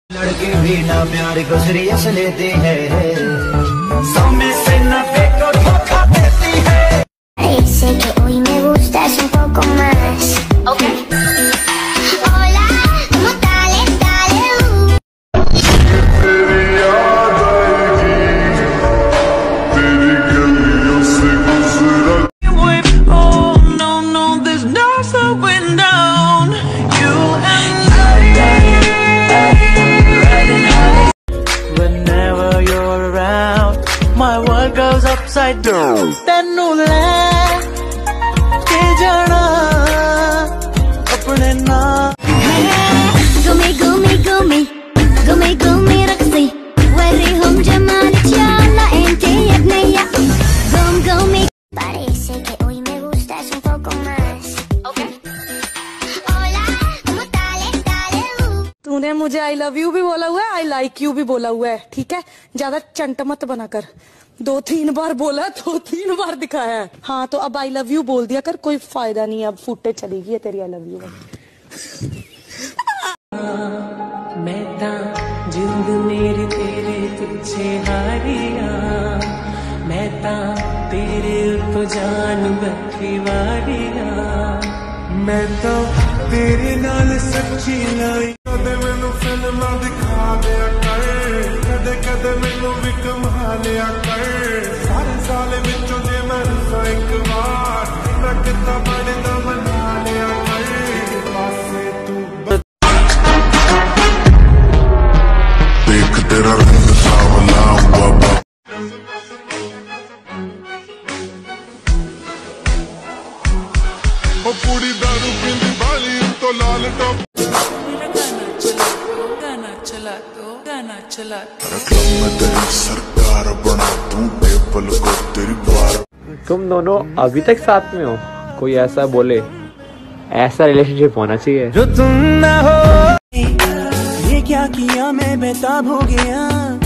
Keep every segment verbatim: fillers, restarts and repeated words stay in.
लड़के भी ना प्यार को सीरियस लेते हैं, सामने से ना देखो धोखा देती है। Dice que hoy me gustas un poco más. Okay. Hola, ¿cómo tal? Dale. तेरी याद आएगी, तेरी गलियों से गुजरा। Oh no no, there's no slowing down. You and I. Whenever you're around, my world goes upside down. Tannu ले के जाना अपने नाम। Gumi gumi gumi, gumi gumi رقصي وريهم جمالك يلا انتي يا بنية. Gum gumi. Parece que hoy me gustas un poco más. Okay. Hola, ¿cómo tal? Dale. तूने मुझे I love you भी बोला हुआ है, आई लाइक यू भी बोला हुआ है, ठीक है? ज्यादा चंट मत बना कर। दो तीन बार बोला, दो तीन बार दिखाया है। हाँ तो अब आई लव यू बोल दिया कर, कोई फायदा नहीं है, अब फुटेज चलेगी है तेरी आई लव यू। मैं ता जिंद मेरी तेरे पीछे हारिया, मैं ता तेरे तो जान बैठी वारिया, मैं तो तेरे नाल सच्ची लाई। कदे मैनू फिल्मां दिखा दिया कर, कदे कदे मैनू भी कमा लिया कर। सारे साल विचों जे मैं एक बार मैं कितना बनदा बना लिया कर। पासे तू देख तेरा रंग सावला हुआ। ओ पूरी दारू पींदी बाली तो लाल टॉप। गाना चला तो गाना चला तो क्लब में तेरी सरकार बना दूं, टेबल को तेरी बार। तुम दोनों अभी तक साथ में हो? कोई ऐसा बोले, ऐसा रिलेशनशिप होना चाहिए। जो तुम ना हो ये क्या किया, मैं बेताब हो गया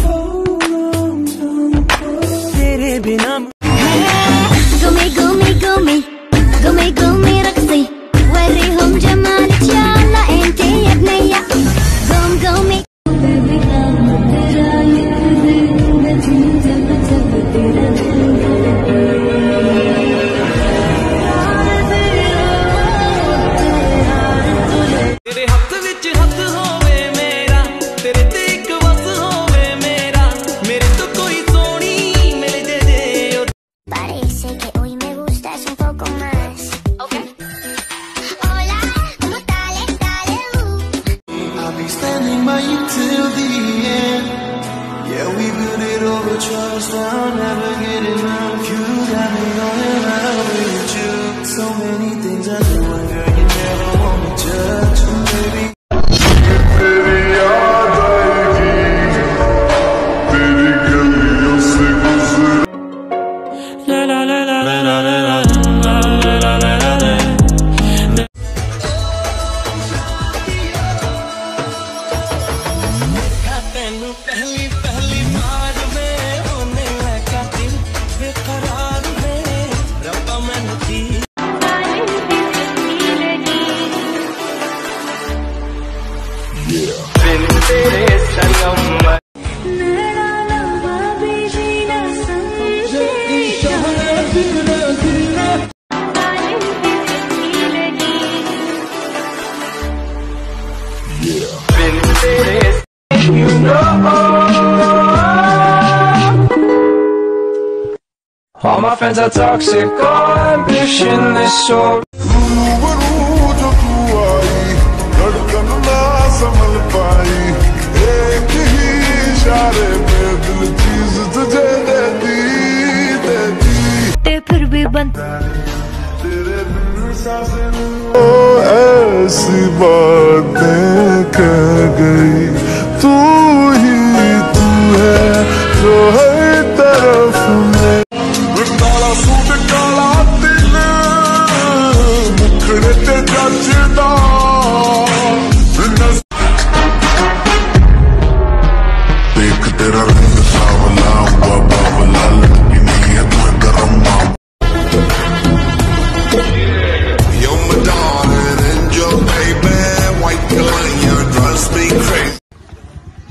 तेरे बिना। Gumi gumi gumi, gumi gumi رقصي وريهم جمالك يلا انتي يا بنية. Gum gumi. तेरे हथ विच हथ होवे मेरा, तेरे ते इक वस होवे मेरा, मेरे तो कोई सोनी मिल जे जे। Parece que hoy me gustas un poco más. Okay. Hola, ¿cómo tal? Dale. I'll be standing by you till the end. Yeah, we built it over trust, I'll never get enough. You got me going around with you. So many things I do, and girl, you never want me judge, baby. तेरी याद आएगी, तेरी गलियों से गुजरा। ला ला ला ला ला ला ला ला ला ला ला ला। तेनू पहली पहली बार में होने लगा दिल बेकरार में, रब्बा मैनू दी। बिन तेरे संगम बिन तेरे you know. All my friends are toxic, all ambition is so. रूबरू जो तू आई, धड़कन ना संभल पाई। एक ही इशारे पे दिल चीज तुझे दे दी, दे दी। ते फिर भी बंद तेरे बिन सांसें ओ ऐसी बातें कह गई। तू ही तू है जो हर तरफ में। काला सूट काला दिल मुखड़े ते जचदा। देख तेरा रंग सावला हुआ बावला, लड़की नहीं है तू गरम माँ। You're my darling and your baby, white line, your dress me crazy.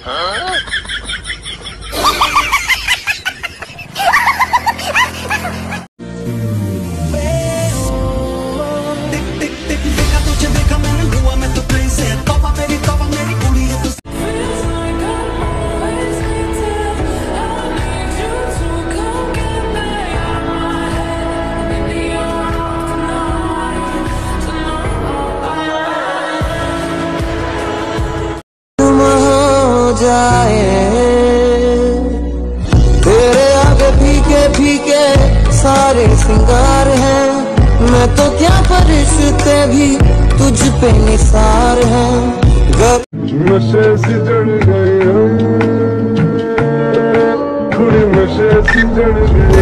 जाए तेरे आगे फीके फीके सारे सिंगार हैं, मैं तो क्या फरिश्ते भी तुझ पे निसार हैं। नशे से चढ़ गए हम, थोड़ी नशे से चढ़ गए।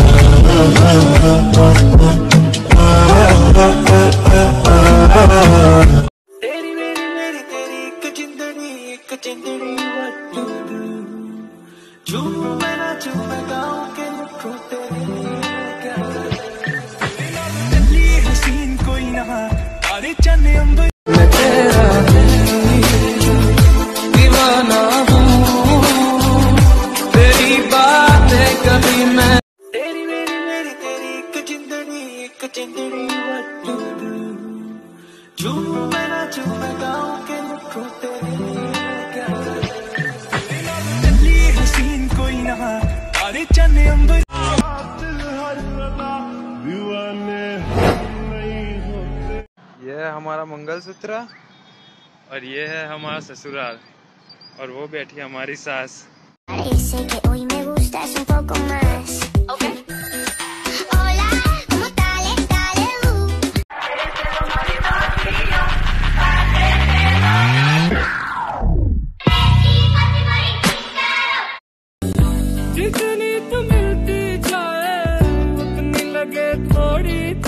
मैं तेरा दीवाना हूँ, तेरी बातें कभी मैं तेरी मेरी मेरी तेरी एक जिंदड़ी एक जिंदड़ी जो मेरा जो मैं गाँव के मुखों तेरे क्या चली हसीन कोई ना तारे चने अंबर यह है हमारा मंगलसूत्र और ये है हमारा ससुराल और वो बैठी हमारी सास। जितनी तो मिलती जाए उतनी लगे थोड़ी।